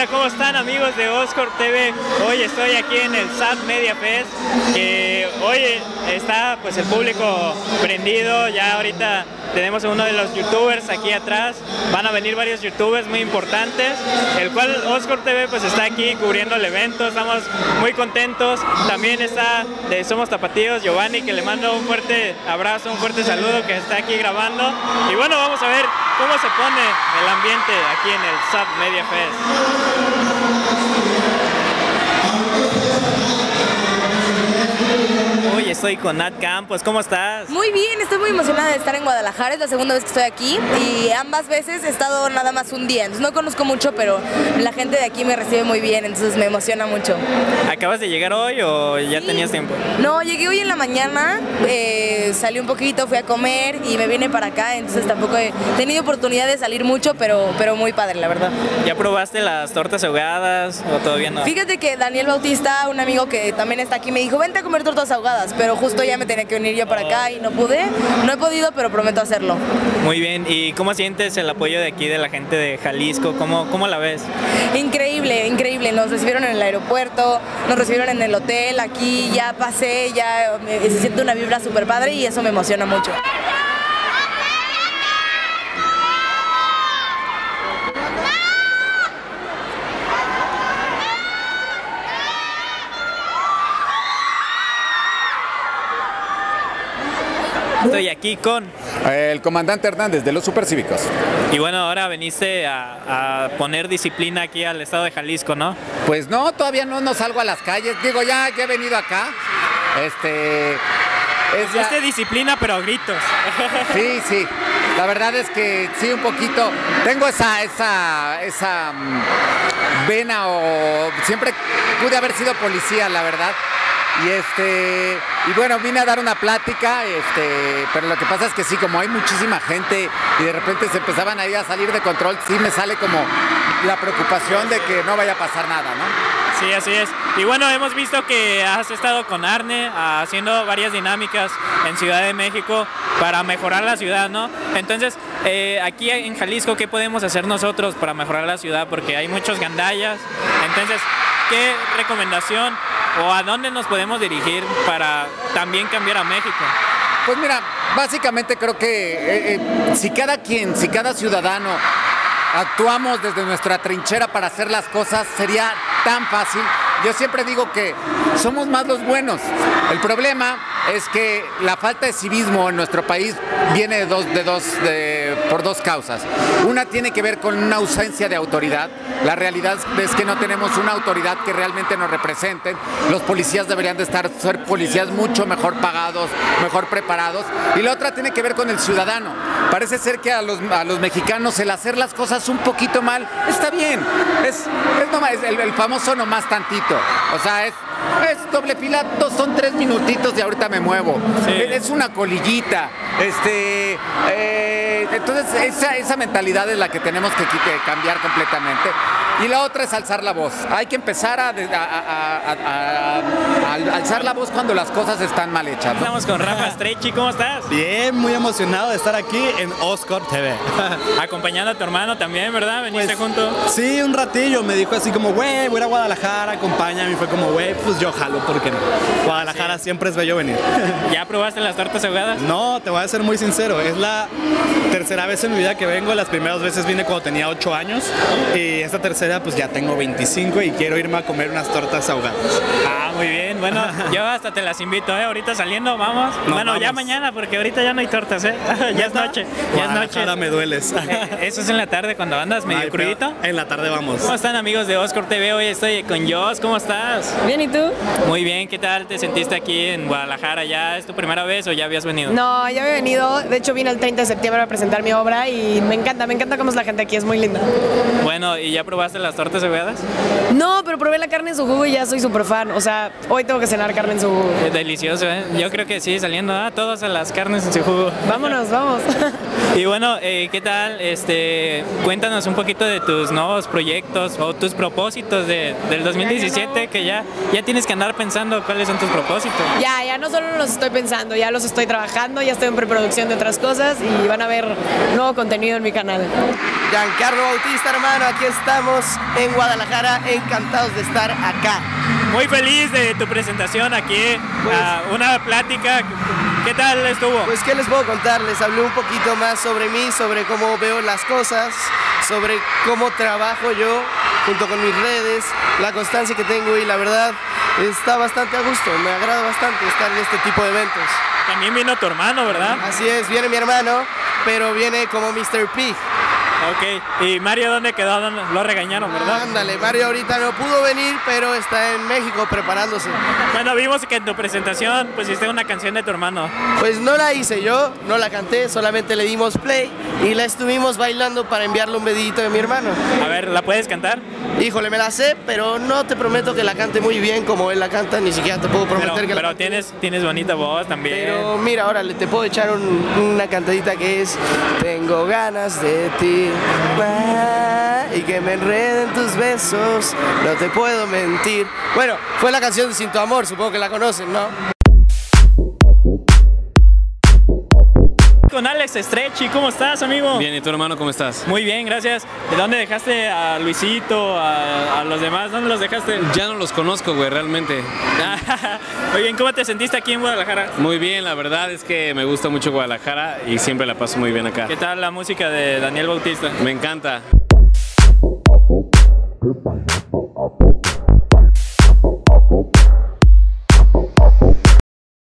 ¿cómo están amigos de Oscorp TV? Hoy estoy aquí en el SAT Media Fest, que hoy está pues el público prendido. Ya ahorita tenemos a uno de los youtubers aquí atrás, van a venir varios youtubers muy importantes, el cual Oscorp TV pues está aquí cubriendo el evento. Estamos muy contentos. También está de Somos Tapatíos Giovanni, que le mando un fuerte abrazo, un fuerte saludo, que está aquí grabando. Y bueno, vamos a ver cómo se pone el ambiente aquí en el SAT Media Fest. Hoy estoy con Nat Campos, ¿cómo estás? Muy bien, estoy muy emocionada de estar en Guadalajara, es la segunda vez que estoy aquí y ambas veces he estado nada más un día, entonces no conozco mucho, pero la gente de aquí me recibe muy bien, entonces me emociona mucho. ¿Acabas de llegar hoy o ya tenías tiempo? No, llegué hoy en la mañana, salí un poquito, fui a comer y me vine para acá, entonces tampoco he tenido oportunidad de salir mucho, pero muy padre, la verdad. ¿Ya probaste las tortas ahogadas o todavía no? Fíjate que Daniel Bautista, un amigo que también está aquí, me dijo, vente a comer tortas ahogadas, pero justo ya me tenía que venir yo para acá y no pude. No he podido, pero prometo hacerlo. Muy bien, ¿y cómo sientes el apoyo de aquí de la gente de Jalisco? ¿Cómo la ves? Increíble, increíble. Nos recibieron en el aeropuerto, nos recibieron en el hotel, aquí ya pasé, ya se siente una vibra súper padre y eso me emociona mucho. Estoy aquí con el comandante Hernández de los Supercívicos. Y bueno, ahora veniste a poner disciplina aquí al estado de Jalisco, ¿no? Pues no, todavía no salgo a las calles. Digo, ya he venido acá. Disciplina, pero a gritos. Sí. La verdad es que sí, un poquito. Tengo esa vena, o siempre pude haber sido policía, la verdad. Y bueno, vine a dar una plática, pero lo que pasa es que sí, como hay muchísima gente y de repente se empezaban ahí a salir de control, sí me sale como la preocupación de que no vaya a pasar nada, ¿no? Sí, así es. Y bueno, hemos visto que has estado con Arne haciendo varias dinámicas en Ciudad de México para mejorar la ciudad, ¿no? Entonces, aquí en Jalisco, ¿qué podemos hacer nosotros para mejorar la ciudad? Porque hay muchos gandallas. Entonces, ¿qué recomendación o a dónde nos podemos dirigir para también cambiar a México? Pues mira, básicamente creo que si cada ciudadano actuamos desde nuestra trinchera para hacer las cosas, sería tan fácil. Yo siempre digo que somos más los buenos. El problema es que la falta de civismo en nuestro país viene por dos causas. Una tiene que ver con una ausencia de autoridad. La realidad es que no tenemos una autoridad que realmente nos represente. Los policías deberían de ser policías mucho mejor pagados, mejor preparados. Y la otra tiene que ver con el ciudadano. Parece ser que a los mexicanos el hacer las cosas un poquito mal está bien. Es el famoso nomás tantito. O sea, es doble fila, son 3 minutitos y ahorita me muevo. Sí. Es una colillita. Entonces esa mentalidad es la que tenemos que cambiar completamente. Y la otra es alzar la voz. Hay que empezar a alzar la voz cuando las cosas están mal hechas, ¿no? Estamos con Rafa Strechy, ¿cómo estás? Bien, muy emocionado de estar aquí en Oscorp TV. Acompañando a tu hermano también, ¿verdad? ¿Veniste junto? Sí, un ratillo. Me dijo así como, güey, voy a ir a Guadalajara, acompáñame. Y fue como, güey, pues yo jalo, ¿por qué no? Guadalajara siempre es bello venir. ¿Ya probaste las tortas ahogadas? No, te voy a ser muy sincero. Es la tercera vez en mi vida que vengo. Las primeras veces vine cuando tenía 8 años. Y esta tercera pues ya tengo 25 y quiero irme a comer unas tortas ahogadas. Ah, muy bien. Bueno, yo hasta te las invito, ¿eh? Ahorita saliendo, vamos. Bueno, ya mañana, porque ahorita ya no hay tortas, ¿eh? Ya es noche. Ya es noche. Ahora me dueles. ¿Eso es en la tarde cuando andas medio crudito? En la tarde vamos. ¿Cómo están, amigos de Oscorp TV? Hoy estoy con Jos. ¿Cómo estás? Bien, ¿y tú? Muy bien. ¿Qué tal te sentiste aquí en Guadalajara? ¿Ya es tu primera vez o ya habías venido? No, ya había venido. De hecho, vine el 30 de septiembre a presentar mi obra y me encanta cómo es la gente aquí. Es muy linda. Bueno, ¿y ya probaste las tortas ahogadas? No, pero probé la carne en su jugo y ya soy súper fan. O sea, hoy tengo que cenar carne en su jugo. Es delicioso, ¿eh? Yo creo que sí, saliendo todas las carnes en su jugo. Vámonos, vamos. Y bueno, ¿qué tal? Cuéntanos un poquito de tus nuevos proyectos o tus propósitos del 2017, que ya tienes que andar pensando cuáles son tus propósitos. Ya no solo los estoy pensando, ya los estoy trabajando, ya estoy en preproducción de otras cosas y van a ver nuevo contenido en mi canal. Giancarlo Bautista, hermano, aquí estamos en Guadalajara, encantados de estar acá. Muy feliz de tu presentación aquí, una plática. ¿Qué tal estuvo? Pues, ¿qué les puedo contar? Les hablé un poquito más sobre mí, sobre cómo veo las cosas, sobre cómo trabajo yo junto con mis redes, la constancia que tengo y la verdad está bastante a gusto, me agrada bastante estar en este tipo de eventos. También vino tu hermano, ¿verdad? Así es, viene mi hermano, pero viene como Mr. Pig. Ok, ¿y Mario dónde quedó? Lo regañaron, ¿verdad? Ándale, Mario ahorita no pudo venir, pero está en México preparándose. Bueno, vimos que en tu presentación pusiste una canción de tu hermano. Pues no la hice yo, no la canté, solamente le dimos play y la estuvimos bailando para enviarle un pedito de mi hermano. A ver, ¿la puedes cantar? Híjole, me la sé, pero no te prometo que la cante muy bien como él la canta, ni siquiera te puedo prometer que la cante. Pero tienes bonita voz también. Pero mira, órale, te puedo echar una cantadita que es: tengo ganas de ti y que me enreden tus besos, no te puedo mentir. Bueno, fue la canción de Sin Tu Amor, supongo que la conocen, ¿no? Con Alex Stretchy, ¿cómo estás, amigo? Bien, ¿y tu hermano cómo estás? Muy bien, gracias. ¿De dónde dejaste a Luisito, a los demás? ¿Dónde los dejaste? Ya no los conozco, güey, realmente. Muy bien, ¿cómo te sentiste aquí en Guadalajara? Muy bien, la verdad es que me gusta mucho Guadalajara y siempre la paso muy bien acá. ¿Qué tal la música de Daniel Bautista? Me encanta.